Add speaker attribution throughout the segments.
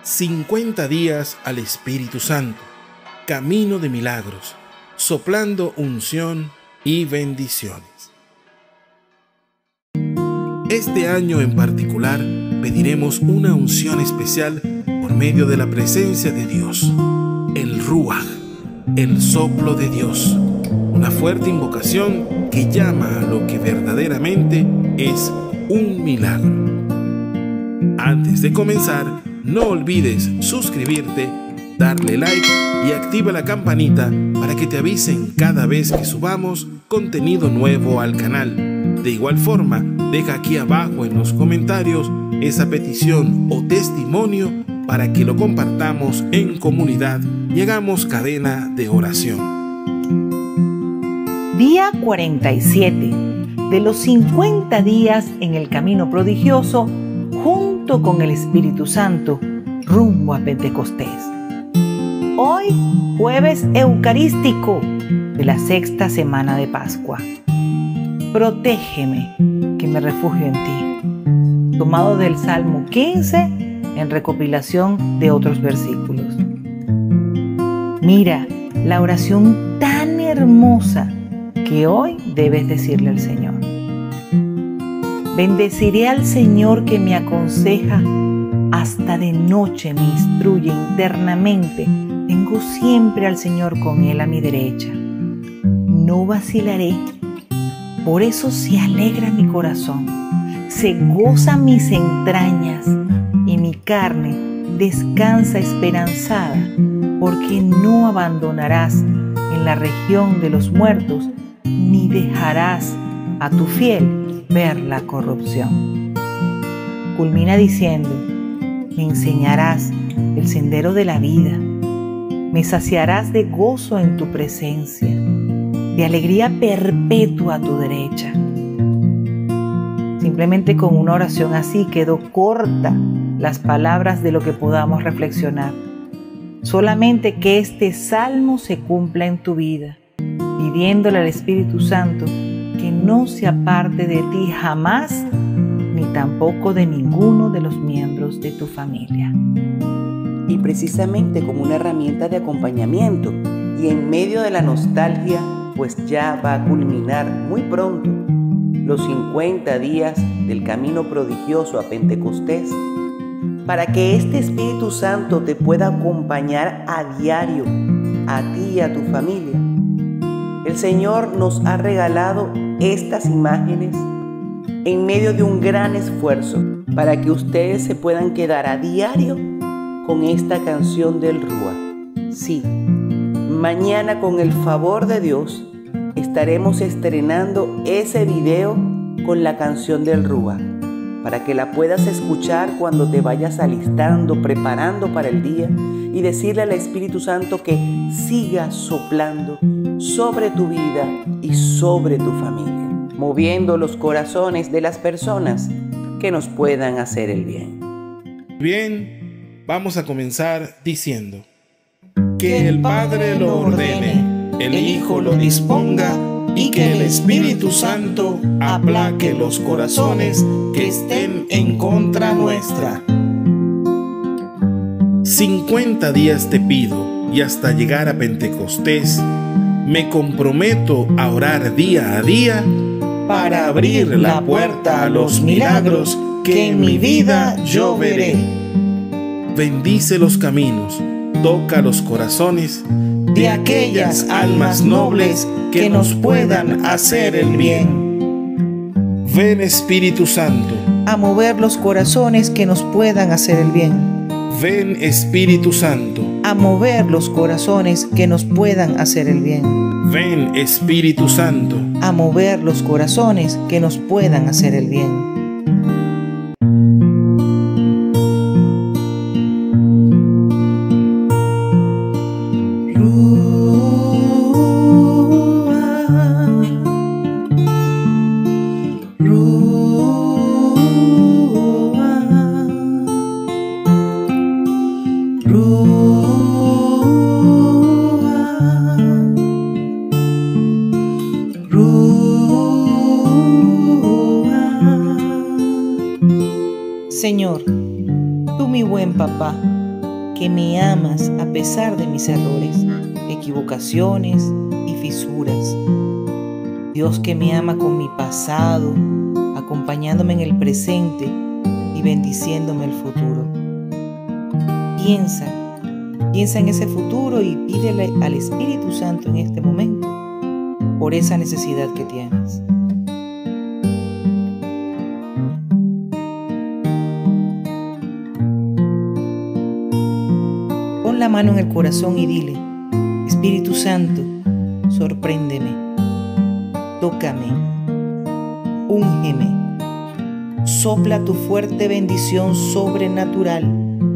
Speaker 1: 50 días al Espíritu Santo, camino de milagros, soplando unción y bendiciones. Este año en particular pediremos una unción especial por medio de la presencia de Dios, el Ruaj, el soplo de Dios, una fuerte invocación que llama a lo que verdaderamente es un milagro. Antes de comenzar, no olvides suscribirte, darle like y activa la campanita para que te avisen cada vez que subamos contenido nuevo al canal. De igual forma, deja aquí abajo en los comentarios esa petición o testimonio para que lo compartamos en comunidad y hagamos cadena de oración.
Speaker 2: Día 47 de los 50 días en el camino prodigioso junto con el Espíritu Santo rumbo a Pentecostés. Hoy, jueves eucarístico de la sexta semana de Pascua. Protégeme, que me refugio en ti. Tomado del Salmo 15 en recopilación de otros versículos. Mira la oración tan hermosa que hoy debes decirle al Señor. Bendeciré al Señor que me aconseja, hasta de noche me instruye internamente. Tengo siempre al Señor con Él a mi derecha. No vacilaré, por eso se alegra mi corazón, se goza mis entrañas y mi carne descansa esperanzada, porque no abandonarás en la región de los muertos, ni dejarás a tu fiel ver la corrupción. Culmina diciendo: me enseñarás el sendero de la vida, me saciarás de gozo en tu presencia, de alegría perpetua a tu derecha. Simplemente con una oración así quedó corta las palabras de lo que podamos reflexionar. Solamente que este salmo se cumpla en tu vida, pidiéndole al Espíritu Santo que no se aparte de ti jamás, ni tampoco de ninguno de los miembros de tu familia.
Speaker 3: Y precisamente como una herramienta de acompañamiento y en medio de la nostalgia, pues ya va a culminar muy pronto los 50 días del camino prodigioso a Pentecostés, para que este Espíritu Santo te pueda acompañar a diario, a ti y a tu familia. El Señor nos ha regalado estas imágenes en medio de un gran esfuerzo para que ustedes se puedan quedar a diario con esta canción del Ruaj. Sí, mañana con el favor de Dios estaremos estrenando ese video con la canción del Ruaj, para que la puedas escuchar cuando te vayas alistando, preparando para el día, y decirle al Espíritu Santo que siga soplando sobre tu vida y sobre tu familia, moviendo los corazones de las personas que nos puedan hacer el bien.
Speaker 1: Bien, vamos a comenzar diciendo: que el Padre lo ordene, el Hijo lo disponga, y que el Espíritu Santo aplaque los corazones que estén en contra nuestra. 50 días te pido, y hasta llegar a Pentecostés me comprometo a orar día a día para abrir la puerta a los milagros que en mi vida yo veré. Bendice los caminos, toca los corazones de aquellas almas nobles que nos puedan hacer el bien. Ven, Espíritu Santo,
Speaker 2: A mover los corazones que nos puedan hacer el bien.
Speaker 1: ven, Espíritu Santo,
Speaker 2: A mover los corazones que nos puedan hacer el bien.
Speaker 1: ven, Espíritu Santo,
Speaker 2: A mover los corazones que nos puedan hacer el bien. Señor, tú mi buen papá, que me amas a pesar de mis errores, equivocaciones y fisuras. Dios que me ama con mi pasado, acompañándome en el presente y bendiciéndome el futuro. Piensa en ese futuro y pídele al Espíritu Santo en este momento por esa necesidad que tienes. Pon la mano en el corazón y dile: Espíritu Santo, sorpréndeme, tócame, úngeme, sopla tu fuerte bendición sobrenatural.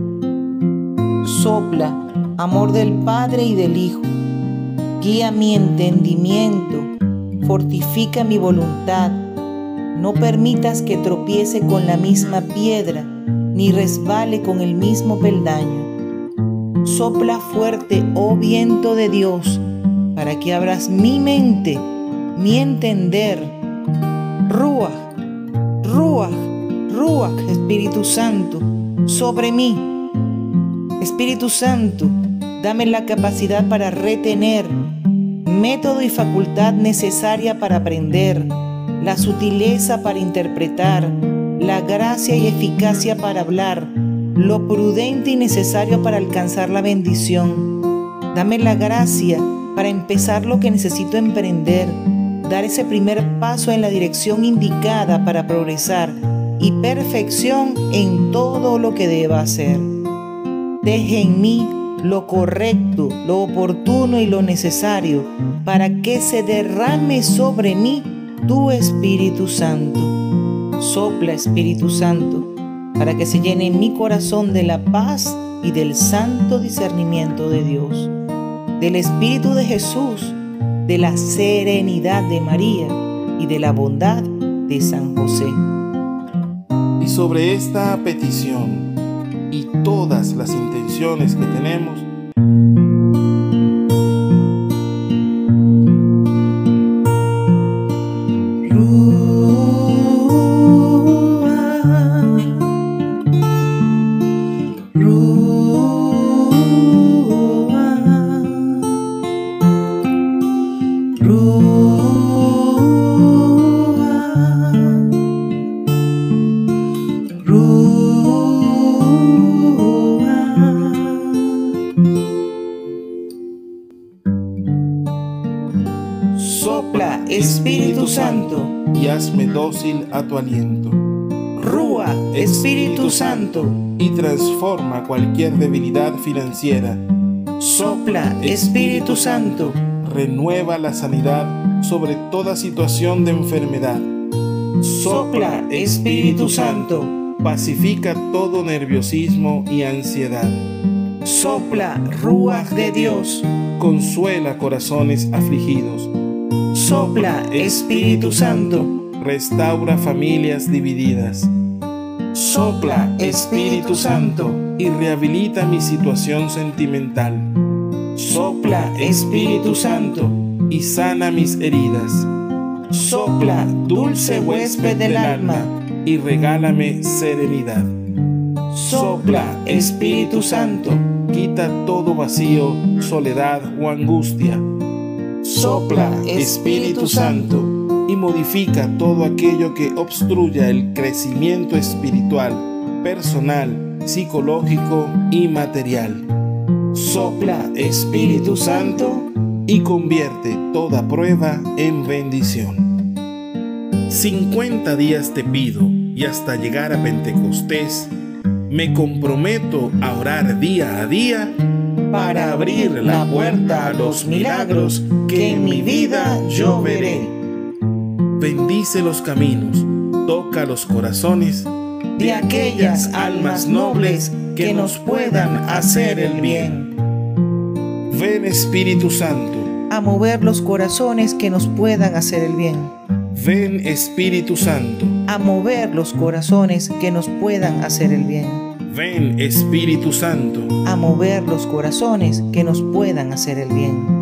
Speaker 2: Sopla amor del Padre y del Hijo. Guía mi entendimiento, fortifica mi voluntad. No permitas que tropiece con la misma piedra, ni resbale con el mismo peldaño. Sopla fuerte, oh viento de Dios, para que abras mi mente, mi entender. Ruaj, Ruaj, Ruaj, Espíritu Santo, sobre mí. Espíritu Santo, dame la capacidad para retener, método y facultad necesaria para aprender, la sutileza para interpretar, la gracia y eficacia para hablar, lo prudente y necesario para alcanzar la bendición. Dame la gracia para empezar lo que necesito emprender, dar ese primer paso en la dirección indicada para progresar y perfección en todo lo que deba hacer. Deje en mí lo correcto, lo oportuno y lo necesario para que se derrame sobre mí tu Espíritu Santo. Sopla, Espíritu Santo, para que se llene mi corazón de la paz y del santo discernimiento de Dios, del Espíritu de Jesús, de la serenidad de María y de la bondad de San José.
Speaker 1: Y sobre esta petición y todas las intenciones que tenemos,
Speaker 2: Sopla, Espíritu Santo,
Speaker 1: y hazme dócil a tu aliento.
Speaker 2: Rúa, Espíritu Santo,
Speaker 1: Y transforma cualquier debilidad financiera.
Speaker 2: sopla, Espíritu Santo,
Speaker 1: Renueva la sanidad sobre toda situación de enfermedad.
Speaker 2: sopla, Espíritu Santo,
Speaker 1: Pacifica todo nerviosismo y ansiedad.
Speaker 2: sopla, Ruaj de Dios,
Speaker 1: Consuela corazones afligidos.
Speaker 2: sopla, Espíritu Santo,
Speaker 1: Restaura familias divididas.
Speaker 2: sopla, Espíritu Santo,
Speaker 1: Y rehabilita mi situación sentimental.
Speaker 2: sopla, Espíritu Santo,
Speaker 1: Y sana mis heridas.
Speaker 2: sopla, dulce huésped del alma,
Speaker 1: Y regálame serenidad.
Speaker 2: sopla, Espíritu Santo,
Speaker 1: Quita todo vacío, soledad o angustia.
Speaker 2: sopla, Espíritu Santo,
Speaker 1: Y modifica todo aquello que obstruya el crecimiento espiritual, personal, psicológico y material.
Speaker 2: sopla, Espíritu Santo,
Speaker 1: Y convierte toda prueba en bendición. 50 días te pido, y hasta llegar a Pentecostés, me comprometo a orar día a día para abrir la puerta a los milagros que en mi vida yo veré. Bendice los caminos, toca los corazones
Speaker 2: de aquellas almas nobles que nos puedan hacer el bien.
Speaker 1: Ven, Espíritu Santo.
Speaker 2: A mover los corazones que nos puedan hacer el bien.
Speaker 1: Ven, Espíritu Santo.
Speaker 2: A mover los corazones que nos puedan hacer el bien.
Speaker 1: Ven, Espíritu Santo.
Speaker 2: A mover los corazones que nos puedan hacer el bien.